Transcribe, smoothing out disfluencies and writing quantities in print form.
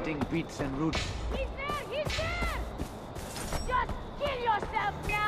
eating beets and roots. He's there! He's there! Just kill yourself now!